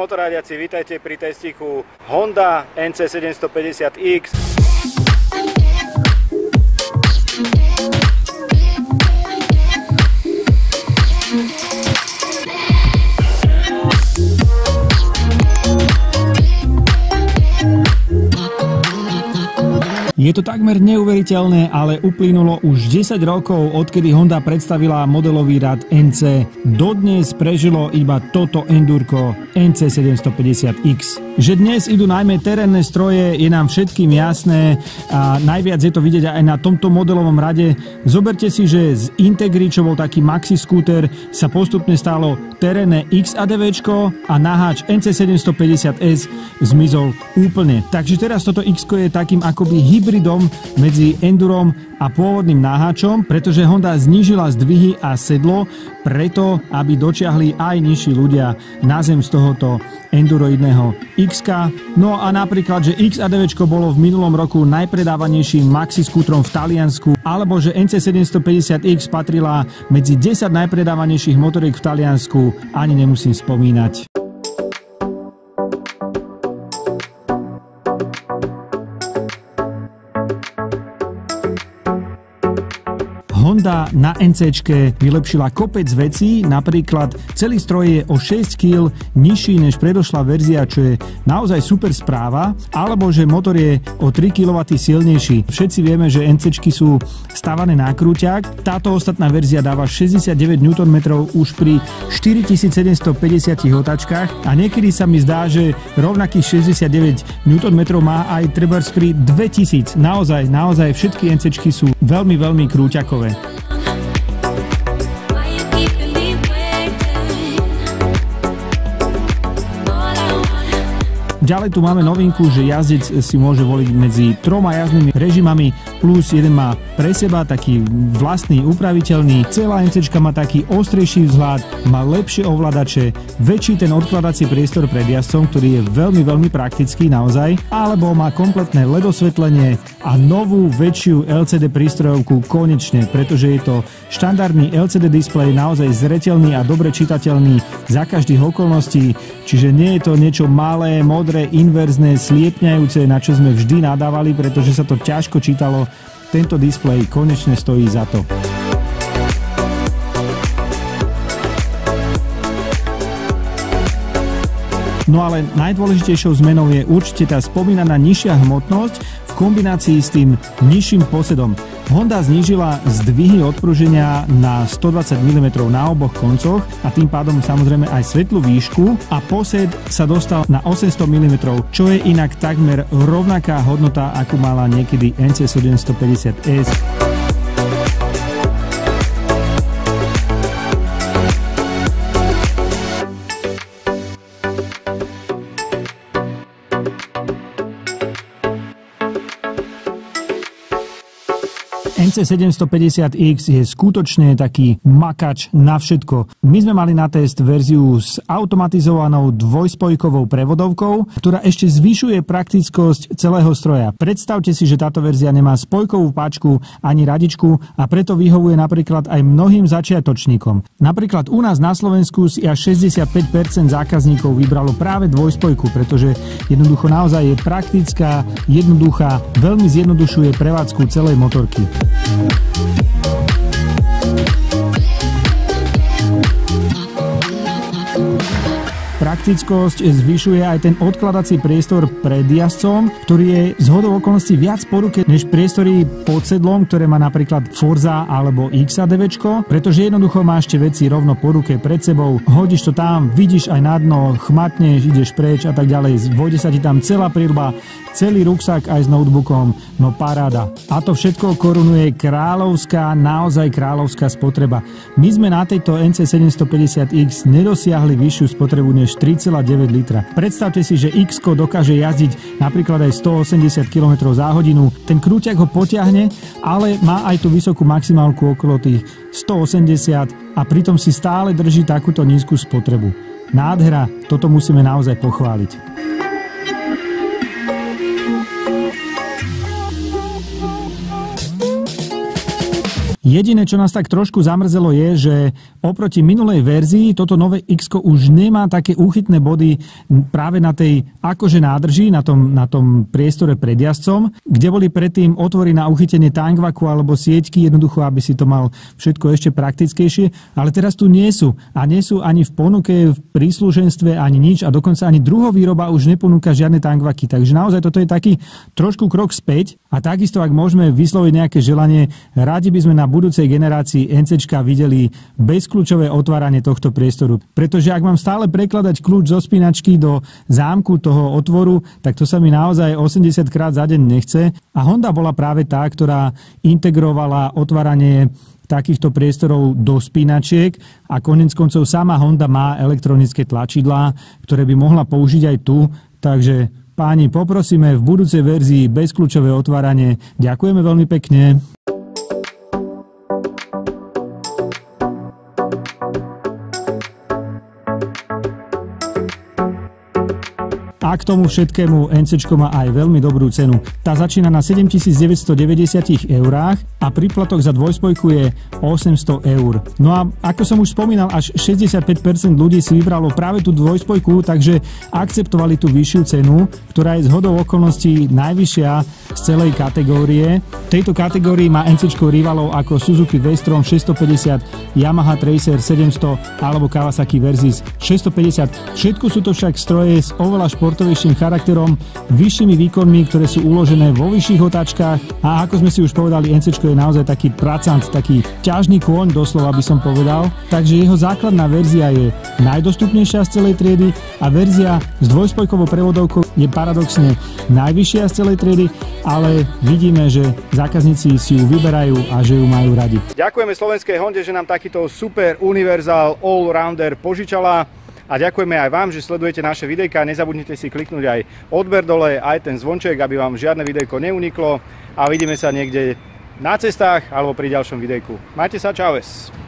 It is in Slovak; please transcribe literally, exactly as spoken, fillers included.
motorádiaci, vítajte pri testiku Honda N C sedemstopäťdesiat X. Je to takmer neuveriteľné, ale uplynulo už desať rokov, odkedy Honda predstavila modelový rad N C. Dodnes prežilo iba toto endurko N C sedemstopäťdesiat X. Že dnes idú najmä terénne stroje, je nám všetkým jasné a najviac je to vidieť aj na tomto modelovom rade. Zoberte si, že z Integry, čo bol taký maxi skúter, sa postupne stalo terénne X A D V čko a naháč N C sedemstopäťdesiat S zmizol úplne. Takže teraz toto X-ko je takým akoby hybridom medzi endurom a pôvodným naháčom, pretože Honda znížila zdvihy a sedlo preto, aby dočiahli aj nižší ľudia na zem z tohoto enduroidného X-ka. No a napríklad, že X A D V čko bolo v minulom roku najpredávanejším maxi skútrom v Taliansku, alebo že N C sedemstopäťdesiat X patrila medzi desať najpredávanejších motoriek v Taliansku, ani nemusím spomínať. Honda na NCčke vylepšila kopec vecí, napríklad celý stroj je o šesť kíl nižší než predošlá verzia, čo je naozaj super správa, alebo že motor je o tri kilowattá silnejší. Všetci vieme, že NCčky sú stavané na krúťak, táto ostatná verzia dáva šesťdesiatdeväť newtonmetrov už pri štyritisícsedemstopäťdesiat otáčkach a niekedy sa mi zdá, že rovnakých šesťdesiatdeväť newtonmetrov má aj trebárs pri dvetisíc. Naozaj, naozaj všetky NCčky sú veľmi, veľmi krúťakové. Ďalej tu máme novinku, že jazdec si môže voliť medzi troma jazdnými režimami, plus jeden má pre seba taký vlastný upraviteľný. Celá NCčka má taký ostrejší vzhľad, má lepšie ovládače, väčší ten odkladací priestor pred jazdcom, ktorý je veľmi, veľmi praktický naozaj, alebo má kompletné el é dé osvetlenie a novú väčšiu el cé dé prístrojovku konečne, pretože je to štandardný el cé dé displej, naozaj zreteľný a dobre čitateľný za každých okolností, čiže nie je to niečo malé, modré, inverzné, sliepňajúce, na čo sme vždy nadávali, pretože sa to ťažko čítalo. Tento displej konečne stojí za to. No ale najdôležitejšou zmenou je určite tá spomínaná nižšia hmotnosť v kombinácii s tým nižším posedom. Honda znížila zdvihy odpruženia na stodvadsať milimetrov na oboch koncoch a tým pádom samozrejme aj svetlú výšku a posed sa dostal na osemsto milimetrov, čo je inak takmer rovnaká hodnota, ako mala niekedy N C sedemstopäťdesiat S. N C sedemstopäťdesiat X je skutočne taký makač na všetko. My sme mali na test verziu s automatizovanou dvojspojkovou prevodovkou, ktorá ešte zvyšuje praktickosť celého stroja. Predstavte si, že táto verzia nemá spojkovú páčku ani radičku a preto vyhovuje napríklad aj mnohým začiatočníkom. Napríklad u nás na Slovensku si až šesťdesiatpäť percent zákazníkov vybralo práve dvojspojku, pretože jednoducho naozaj je praktická, jednoduchá, veľmi zjednodušuje prevádzku celej motorky. Praktickosť zvyšuje aj ten odkladací priestor pred jazdcom, ktorý je zhodou okolností viac po ruke než priestory pod sedlom, ktoré má napríklad Forza alebo X A D V čko, pretože jednoducho máš tie veci rovno po ruke pred sebou, hodíš to tam, vidíš aj na dno, chmatneš, ideš preč a tak ďalej, vojde sa ti tam celá prilba, celý ruksak aj s notebookom, no paráda. A to všetko korunuje kráľovská, naozaj kráľovská spotreba. My sme na tejto N C sedemstopäťdesiat X nedosiahli vyššiu spotrebu než tri celé deväť litra. Predstavte si, že X-ko dokáže jazdiť napríklad aj stoosemdesiat kilometrov za hodinu. Ten krúťak ho potiahne, ale má aj tú vysokú maximálku okolo tých stoosemdesiat a pritom si stále drží takúto nízku spotrebu. Nádhera, toto musíme naozaj pochváliť. Jediné, čo nás tak trošku zamrzelo je, že oproti minulej verzii toto nové X-ko už nemá také úchytné body práve na tej akože nádrži, na tom, na tom priestore pred jazdcom, kde boli predtým otvory na uchytenie tankvaku alebo sieťky, jednoducho, aby si to mal všetko ešte praktickejšie, ale teraz tu nie sú. A nie sú ani v ponuke, v príslušenstve, ani nič a dokonca ani druhovýroba už neponúka žiadne tankvaky. Takže naozaj toto je taký trošku krok späť a takisto, ak môžeme vysloviť nejaké želanie, rádi by sme na budúcej generácii NCčka videli bezkľúčové otváranie tohto priestoru. Pretože ak mám stále prekladať kľúč zo spínačky do zámku toho otvoru, tak to sa mi naozaj osemdesiat krát za deň nechce. A Honda bola práve tá, ktorá integrovala otváranie takýchto priestorov do spínačiek a koniec koncov sama Honda má elektronické tlačidlá, ktoré by mohla použiť aj tu. Takže páni, poprosíme v budúcej verzii bezkľúčové otváranie. Ďakujeme veľmi pekne. A k tomu všetkému NCčko má aj veľmi dobrú cenu. Tá začína na sedemtisícdeväťstodeväťdesiat eurách a príplatok za dvojspojku je osemsto eur. No a ako som už spomínal, až šesťdesiatpäť percent ľudí si vybralo práve tú dvojspojku, takže akceptovali tú vyššiu cenu, ktorá je zhodou okolností najvyššia z celej kategórie. V tejto kategórii má NCčko rivalov ako Suzuki V-Strom šesťstopäťdesiat, Yamaha Tracer sedemsto alebo Kawasaki Versys šesťstopäťdesiat. Všetko sú to však stroje s oveľa športovejším charakterom, vyššími výkonmi, ktoré sú uložené vo vyšších otáčkach a ako sme si už povedali, NCčko je naozaj taký pracant, taký ťažný kôň, doslova by som povedal. Takže jeho základná verzia je najdostupnejšia z celej triedy a verzia s dvojspojkovou prevodovkou je paradoxne najvyššia z celej triedy, ale vidíme, že zákazníci si ju vyberajú a že ju majú radi. Ďakujeme slovenskej Honde, že nám takýto super univerzál all-rounder požičala. A ďakujeme aj vám, že sledujete naše videjka. Nezabudnite si kliknúť aj odber dole, aj ten zvonček, aby vám žiadne videjko neuniklo. A vidíme sa niekde na cestách alebo pri ďalšom videjku. Majte sa, čaues.